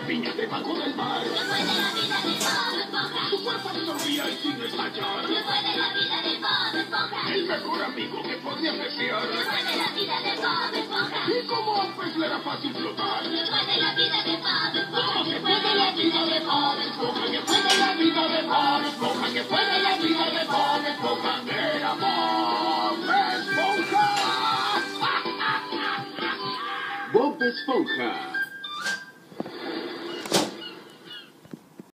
piña debajo del mar. Después de la vida de Bob Esponja. Su cuerpo absorbía y sin estallar. Después de la vida de Bob Esponja. El mejor amigo que podías desear. Después de la vida de Bob Esponja. Y como a un pez le era fácil flotar. Después de la vida de Bob Esponja. Después de la vida de Bob Esponja. Después de la vida de Bob Esponja. Después de la vida de Bob Esponja. Era Bob Esponja. Bob Esponja.